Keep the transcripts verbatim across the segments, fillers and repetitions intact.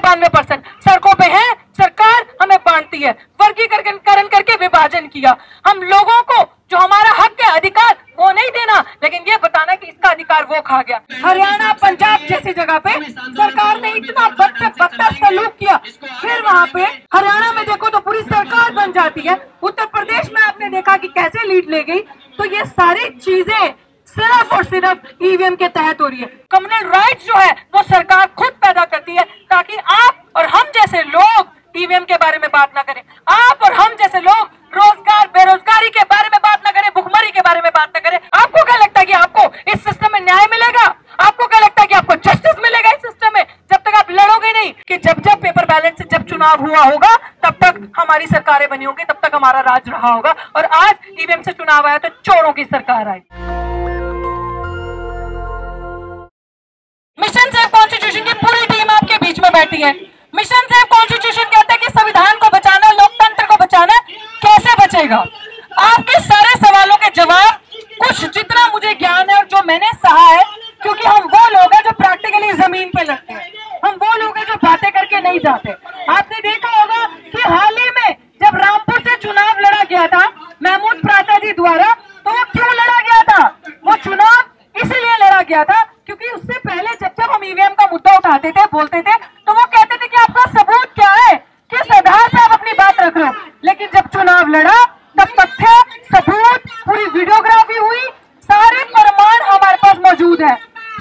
बानवे परसेंट सड़कों पे है, सरकार हमें बांटती है। वर्गीकरण करके विभाजन किया। हम लोगों को जो हमारा हक है, अधिकार, वो नहीं देना, लेकिन ये बताना कि इसका अधिकार वो खा गया। हरियाणा, पंजाब जैसी जगह पे सरकार ने इतना बद से बदतर सलूक किया, फिर वहाँ पे हरियाणा में देखो तो पूरी सरकार बन जाती है। उत्तर प्रदेश में आपने देखा कि कैसे लीड ले गई। तो ये सारी चीजें सिर्फ और सिर्फ ईवीएम के तहत हो रही है। कम्युनल राइट्स जो है वो सरकार खुद पैदा करती है, ताकि आप और हम जैसे लोग ईवीएम के बारे में बात ना करें, आप और हम जैसे लोग रोजगार, बेरोजगारी के बारे में बात ना करें, भुखमरी के बारे में बात ना करें। आपको क्या लगता है कि आपको इस सिस्टम में न्याय मिलेगा? आपको क्या लगता है कि आपको जस्टिस मिलेगा इस सिस्टम में, जब तक आप लड़ोगे नहीं? कि जब जब पेपर बैलेट से जब चुनाव हुआ होगा तब तक हमारी सरकारें बनी होंगी, तब तक हमारा राज रहा होगा। और आज ईवीएम से चुनाव आया तो चोरों की सरकार आई। मिशन सेव कॉन्स्टिट्यूशन की पूरी टीम आपके बीच में बैठी है। मिशन सेव कॉन्स्टिट्यूशन कहता है कि संविधान को बचाना, लोकतंत्र को बचाना, कैसे बचेगा? आपके सारे सवालों के जवाब कुछ जितना मुझे ज्ञान है और जो मैंने सहा है, क्योंकि हम वो लोग हैं जो प्रैक्टिकली जमीन पे लड़ते हैं, हम वो लोग हैं जो बातें करके नहीं जाते। आपने देखा होगा कि हाल ही में जब रामपुर से चुनाव लड़ा गया था महमूद प्राता जी द्वारा, तो वो क्यों लड़ा गया था? वो चुनाव इसीलिए लड़ा गया था क्योंकि उससे पहले जब जब हम ईवीएम का मुद्दा उठाते थे, बोलते थे, तो वो कहते थे कि आपका सबूत क्या है, किस आधार पे आप अपनी बात रख रहे हो। लेकिन जब चुनाव लड़ा तब तथ्य, सबूत, पूरी वीडियोग्राफी हुई, सारे प्रमाण हमारे पास मौजूद है।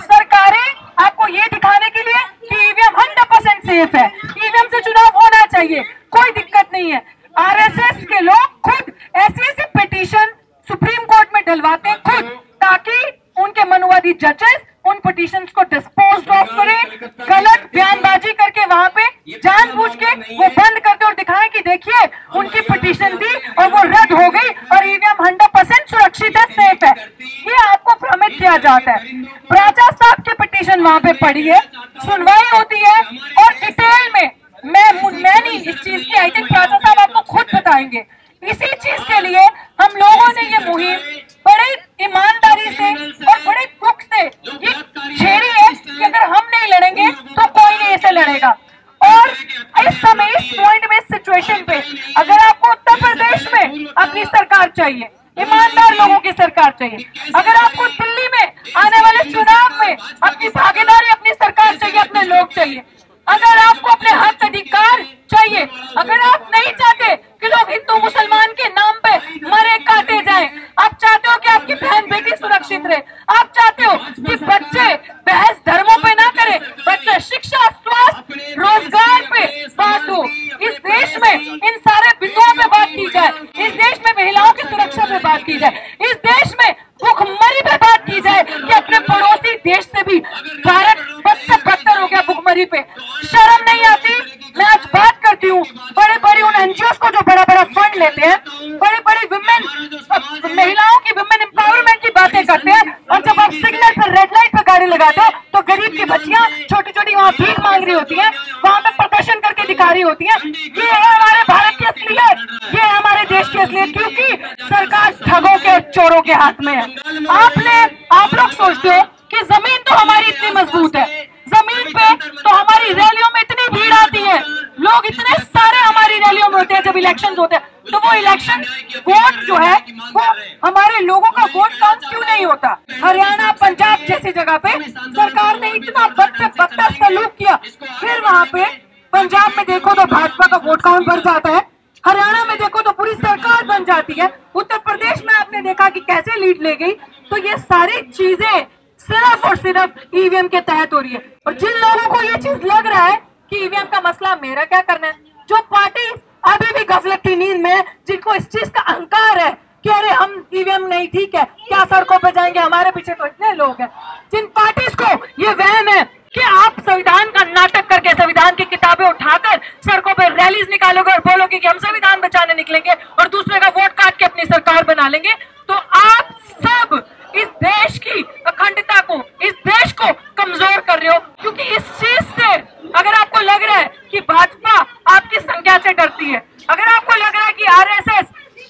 सरकारें आपको ये दिखाने के लिए कि ईवीएम हंड्रेड परसेंट सेफ है, ईवीएम से चुनाव होना चाहिए, कोई दिक्कत नहीं है। आरएसएस के लोग खुद ऐसी ऐसी पिटीशन सुप्रीम कोर्ट में डलवाते हैं खुद, ताकि उनके मनुवादी जजेस उन पिटीशंस को डिस्पोज ऑफ करें, गलत बयानबाजी करके वहां पे जानबूझ के वो बंद कर दे और दिखाएं कि देखिए उनकी पिटीशन थी और वो रद्द हो गई और ईवीएम हंड्रेड परसेंट सुरक्षित है, सेफ है। ये आपको भ्रमित किया जाता है। प्राचा साहब की पिटीशन वहां पे पड़ी है, सुनवाई होती है और डिटेल में मैं मैं नहीं इस चीज की, आई थिंक प्राचा साहब आपको खुद बताएंगे। इसी चीज के लिए हम लोगों ने ये मुहिम बड़े ईमानदारी से और बड़े दुख से ये छेड़ी है कि अगर हम नहीं लड़ेंगे तो कोई नहीं इसे लड़ेगा। और इस समय, इस पॉइंट में, इस सिचुएशन पे अगर आपको उत्तर प्रदेश में अपनी सरकार चाहिए, ईमानदार लोगों की सरकार चाहिए, अगर आपको दिल्ली में आने वाले चुनाव में अपनी भागीदारी, अपनी सरकार चाहिए, अपने लोग चाहिए, अगर आपको अपने हक अधिकार चाहिए, अगर आप नहीं चाहते कि लोग हिंदू मुसलमान के नाम पे मरे काटे जाएं, आप चाहते हो कि आपकी बहन बेटी सुरक्षित रहे, आप चाहते हो कि बच्चे बहस धर्मों पे ना करें, बच्चे शिक्षा, स्वास्थ्य, रोजगार पे बात हो, इस देश में इन सारे बिंदुओं पे बात की जाए, इस देश में महिलाओं की सुरक्षा पे बात की जाए, इस देश में भुखमरी पे बात की जाए कि अपने पड़ोसी देश से भी भारत बद से बदतर हो गया भुखमरी पे, शर्म नहीं आती? मैं आज बात करती हूँ बड़े बड़े उन एनजीओ को जो बड़ा बड़ा फंड लेते हैं, बड़े बड़े विमेन, महिलाओं की विमेन एम्पावरमेंट की बातें करते हैं, और जब आप सिग्नल पर, रेड लाइट पर गाड़ी लगाते हो तो गरीब की बच्चियां छोटी छोटी वहाँ भीख मांग रही होती हैं, वहां पे प्रदर्शन करके दिखा रही होती हैं। ये है हमारे भारत की असलियत, ये है हमारे देश की असलियत, क्योंकि सरकार ठगों के, चोरों के हाथ में है। आपने आप लोग सोचते हो कि जमीन तो हमारी इतनी मजबूत है, जमीन पे तो हमारी रैलियों में इतनी भीड़ आती है, लोग इतने सारे हमारी रैलियों में होते हैं जब इलेक्शन होते हैं, तो वो इलेक्शन वोट जो है वो हमारे लोगों का वोट काउंट क्यों नहीं होता? हरियाणा, पंजाब जैसी जगह पे सरकार ने इतना बद से बदतर सलूक किया, फिर वहां पे पंजाब में देखो तो भाजपा का वोट काउंट बढ़ जाता है, हरियाणा में देखो तो पूरी सरकार बन जाती है, उत्तर प्रदेश में आपने देखा कि कैसे लीड ले गई। तो ये सारी चीजें सिर्फ और सिर्फ ईवीएम के तहत हो रही है। और जिन लोगों को ये चीज लग रहा है कि ईवीएम का मसला मेरा क्या करना है, जो पार्टी अभी भी गफलत की नींद में, जिनको इस चीज का अहंकार है कि अरे हम ईवीएम नहीं, ठीक है, क्या सड़कों पे जाएंगे, हमारे पीछे तो इतने लोग हैं, जिन पार्टीज को ये वहम है कि आप संविधान का नाटक करके, संविधान की किताबें उठाकर सड़कों पे रैलीज निकालोगे और बोलोगे कि हम संविधान बचाने निकलेंगे और दूसरे का वोट काट के अपनी सरकार बना लेंगे, तो आप सब इस देश की अखंडता को, इस देश को कमजोर कर रहे हो। क्योंकि इस चीज से अगर आपको लग रहा है कि भाजपा आपकी संख्या से डरती है, अगर आपको लग रहा है कि आरएसएस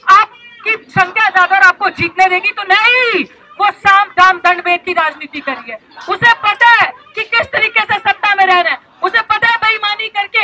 आपकी संख्या ज्यादा और आपको जीतने देगी, तो नहीं, वो साम दाम दंड भेद की राजनीति करी है। उसे पता है कि किस तरीके से सत्ता में रहना है, उसे पता है बेईमानी करके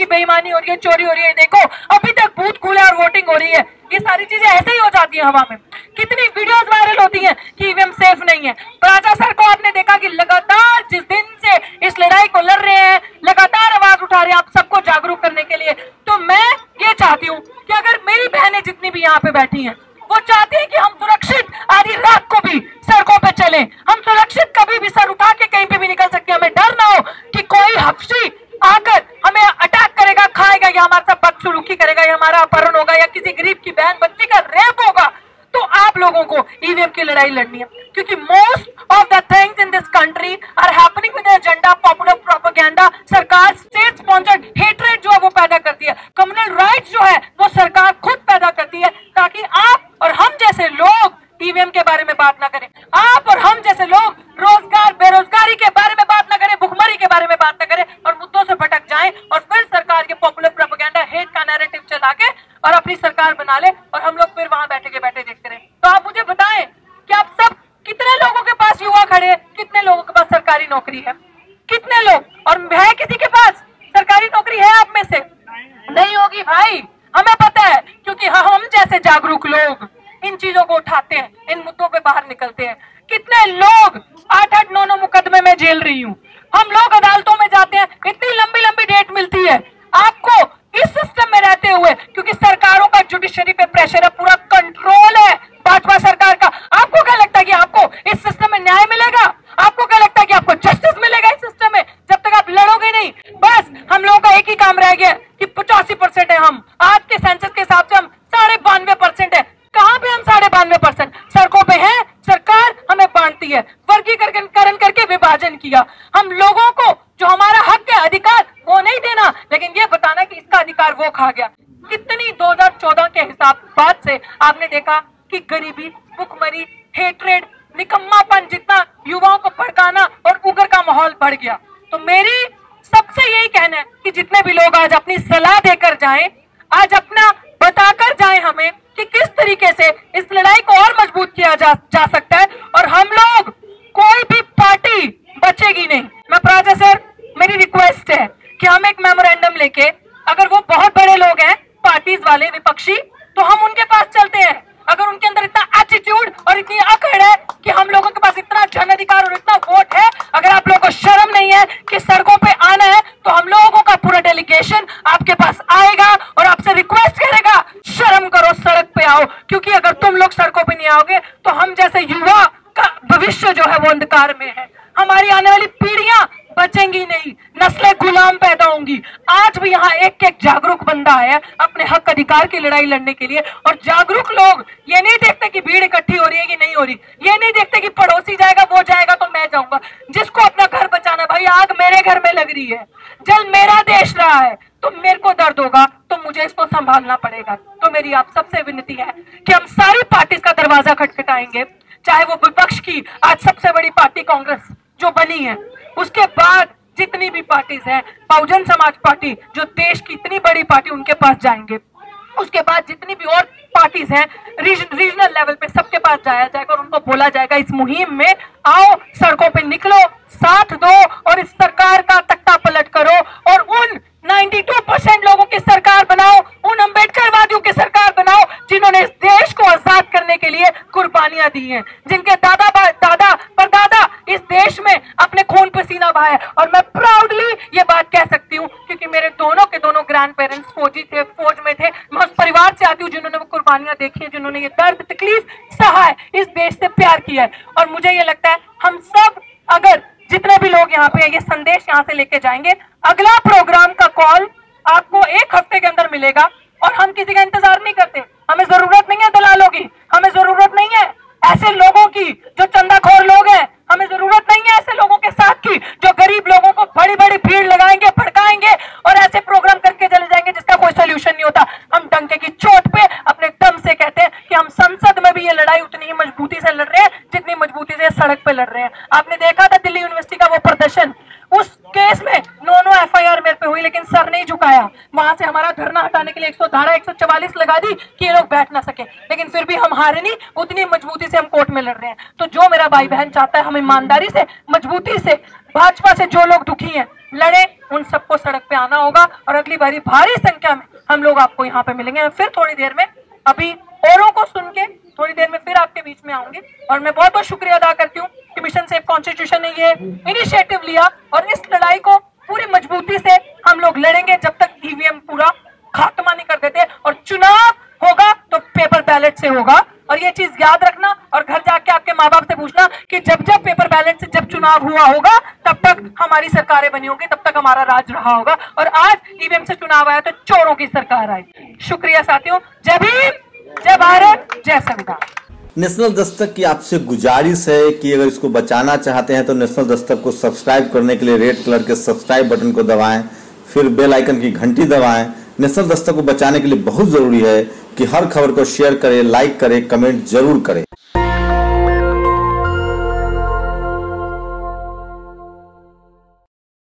बेईमानी हो रही है, चोरी हो रही है, देखो अभी तक बूथ खुले और वोटिंग हो रही है। ये सारी चीजें ऐसे ही हो जाती है हवा में। कितनी वीडियोस वायरल होती हैं कि ईवीएम सेफ नहीं है। राजा सर को आपने देखा कि लगातार जिस दिन से इस लड़ाई को लड़ रहे हैं, लगातार आवाज उठा रहे हैं आप सबको जागरूक करने के लिए। तो मैं ये चाहती हूँ कि अगर मेरी बहनें जितनी भी यहाँ पे बैठी हैं वो चाहती है कि हम सुरक्षित आधी रात को भी सड़कों पे चलें, हम सुरक्षित कभी भी सर उठा के कहीं पे भी निकल सकते हैं, हमें डर ना हो कि कोई हफ्सी आकर हमें अटैक करेगा, खाएगा या हमारे साथ बदसलूकी करेगा या हमारा अपहरण होगा या किसी गरीब की बहन बच्ची का रेप होगा। तो आप लोगों को ईवीएम की लड़ाई लड़नी है, क्योंकि most of the things in this country are happening with agenda, popular propaganda. सरकार स्टेट स्पॉन्सर्ड हेट्रेड जो है वो पैदा करती है, कम्युनल राइट्स जो है वो सरकार खुद पैदा करती है, ताकि आप और हम जैसे लोग ईवीएम के बारे में बात ना करें, आप और हम जैसे लोग रोजगार बेरोजगारी के बारे में बात ना करें, भुखमरी के बारे में बात ना करें और मुद्दों से भटक जाएं और फिर सरकार के पॉपुलर प्रोपेगेंडा हेट का नैरेटिव चला के और अपनी सरकार बना ले और हम लोग फिर वहां बैठे के बैठे देखते रहे। तो आप मुझे बताएं कि आप सब कितने लोगों के पास युवा खड़े हैं, कितने लोगों के पास सरकारी नौकरी है, कितने लोग, और है किसी के पास सरकारी नौकरी है आप में से? नहीं होगी भाई, हमें पता है, क्योंकि हम जैसे जागरूक लोग इन चीजों को उठाते हैं, इन मुद्दों पे बाहर निकलते हैं। कितने लोग आठ आठ नौ नौ मुकदमे में जेल रही हूँ, हम लोग अदालतों में जाते हैं, इतनी लंबी लंबी डेट मिलती है आपको इस सिस्टम में रहते हुए, क्योंकि सरकारों का जुडिशरी पे प्रेशर है, पूरा कंट्रोल है भाजपा सरकार का। आपको क्या लगता है कि आपको इस सिस्टम में न्याय मिलेगा? आपको क्या लगता है कि आपको जस्टिस मिलेगा इस सिस्टम में जब तक आप लड़ोगे नहीं? बस हम लोगों का एक ही काम रह गया कि पचासी परसेंट है हम, आज के सेंसस के हिसाब से हम साढ़े बानवे परसेंट है। कहां पे हम साढ़े बानवे परसेंट? सड़कों पे हैं, सरकार हमें बांटती है, वर्गीकरण करके विभाजन किया। हम लोगों को जो हमारा हक है, अधिकार, वो नहीं देना, लेकिन ये बताना कि इसका अधिकार वो खा गया। कितनी दो हज़ार चौदह के हिसाब बाद से आपने देखा कि गरीबी, भुखमरी, हेट्रेड, निकम्मापन, जितना युवाओं को भड़काना और उग्र का माहौल बढ़ गया। तो मेरी सबसे यही कहना है कि जितने भी लोग आज अपनी सलाह देकर जाएं, आज अपना बताकर जाएं हमें कि किस तरीके से इस लड़ाई को और मजबूत किया जा, जा सकता है, और हम लोग, कोई भी पार्टी बचेगी नहीं। मैं प्राजा सर, मेरी रिक्वेस्ट है कि हम एक मेमोरेंडम लेके, अगर वो बहुत बड़े लोग हैं पार्टीज वाले विपक्षी, तो हम उनके पास चलते हैं। अगर उनके अंदर इतना एटीट्यूड और इतनी अकड़ है कि हम लोगों के पास इतना जन अधिकार और इतना वोट है, अगर आप लोगों को शर्म नहीं है कि सड़कों पे आना है, तो हम लोगों का पूरा डेलीगेशन आपके पास आएगा और आपसे रिक्वेस्ट करेगा, शर्म करो, सड़क पे आओ। क्योंकि अगर तुम लोग सड़कों पे नहीं आओगे तो हम जैसे युवा का भविष्य जो है वो अंधकार में है, हमारी आने वाली पीढ़ियां बचेंगी नहीं, नस्लें गुलाम पैदा होंगी। आज भी यहाँ एक एक जागरूक बंदा है अपने हक अधिकार की लड़ाई लड़ने के लिए, और जागरूक लोग ये नहीं देखते कि भीड़ इकट्ठी हो रही है कि नहीं हो रही, ये नहीं देखते कि पड़ोसी जाएगा, वो जाएगा तो मैं जाऊंगा। जिसको अपना घर बचाना, भाई आग मेरे घर में लग रही है, जल मेरा देश रहा है, तो मेरे को दर्द होगा तो मुझे इसको संभालना पड़ेगा। तो मेरी आप सबसे विनती है कि हम सारी पार्टी का दरवाजा खटखटाएंगे, चाहे वो विपक्ष की आज सबसे बड़ी पार्टी कांग्रेस जो बनी है, उसके बाद जितनी भी पार्टीज हैं, बहुजन समाज पार्टी जो देश की इतनी बड़ी पार्टी, उनके पास जाएंगे। उसके बाद जितनी भी और पार्टीज हैं रीज, रीजनल लेवल पे, सबके पास जाया जाएगा और उनको बोला जाएगा इस मुहिम में आओ, सड़कों पे निकलो, साथ दो और इस सरकार का तख्ता पलट करो और उन बानवे परसेंट लोगों की सरकार बनाओ, उन अम्बेडकरवादियों की सरकार बनाओ जिन्होंने इस देश को आजाद करने के लिए कुर्बानियां दी हैं, जिनके दादा दादा परदादा इस देश में अपने खून पसीना बहाया। और मैं प्राउडली ये बात कह सकती हूँ क्योंकि मेरे दोनों के दोनों ग्रैंड पेरेंट्स फौजी थे, फौज में थे। मैं उस परिवार से आती हूँ जिन्होंने वो कुर्बानियां देखी है, जिन्होंने ये दर्द तकलीफ सहा है, इस देश से प्यार किया है। और मुझे ये लगता है हम सब, अगर जितने भी लोग यहाँ पे ये संदेश यहाँ से लेके जाएंगे, अगला प्रोग्राम का कॉल आपको एक हफ्ते के अंदर मिलेगा। और हम किसी का इंतजार नहीं करते, हमें जरूरत नहीं है दलालों की, हमें जरूरत नहीं है ऐसे लोगों की जो चंदाखोर लोग हैं, हमें जरूरत नहीं है ऐसे लोगों के साथ की जो गरीब लोगों को बड़ी बड़ी भीड़ लगाएंगे, भड़काएंगे और ऐसे प्रोग्राम करके चले जाएंगे जिसका कोई सोल्यूशन नहीं होता। हम डंके की चोट पे अपने दम से कहते हैं कि हम संसद में भी ये लड़ाई उतनी ही मजबूती से लड़ रहे हैं जितनी मजबूती से सड़क पे लड़ रहे हैं। आपने देखा था दिल्ली यूनिवर्सिटी का वो प्रदर्शन, उस केस में नौ नौ एफ आई आर मेरे पे हुई लेकिन सर नहीं झुकाया। वहां से हमारा धरना हटाने के लिए एक सौ धारा एक सौ चवालीस लगा दी कि ये लोग बैठ ना सके, लेकिन फिर भी हम हारे नहीं, उतनी मजबूती से हम कोर्ट में लड़ रहे हैं। तो जो मेरा भाई बहन चाहता है हम ईमानदारी से, मजबूती से भाजपा से जो लोग दुखी हैं, लड़े, उन सबको सड़क पे आना होगा और अगली बारी भारी संख्या में हम लोग आपको यहाँ पे मिलेंगे। फिर थोड़ी देर में अभी औरों को सुन के थोड़ी देर में फिर आपके बीच में आऊंगी। और मैं बहुत बहुत शुक्रिया अदा करती हूँ कि मिशन सेव कॉन्स्टिट्यूशन ने ये इनिशिएटिव लिया और इस लड़ाई को पूरी मजबूती से हम लोग लड़ेंगे जब तक ईवीएम पूरा खात्मा नहीं कर देते। और चुनाव होगा तो पेपर बैलेट से होगा, और ये चीज याद रखना और घर जाके आपके माँ बाप से पूछना कि जब जब पेपर बैलेट से जब चुनाव हुआ होगा तब तक हमारी सरकारें बनी होगी, तब तक हमारा राज रहा होगा। और आज ईवीएम से चुनाव आया तो चोरों की सरकार आई। शुक्रिया साथियों, जय भीम, जय भारत, जय संविधान। नेशनल दस्तक की आपसे गुजारिश है कि अगर इसको बचाना चाहते हैं तो नेशनल दस्तक को सब्सक्राइब करने के लिए रेड कलर के सब्सक्राइब बटन को दबाएं, फिर बेल आइकन की घंटी दबाएं। नेशनल दस्तक को बचाने के लिए बहुत जरूरी है कि हर खबर को शेयर करें, लाइक करें, कमेंट जरूर करें।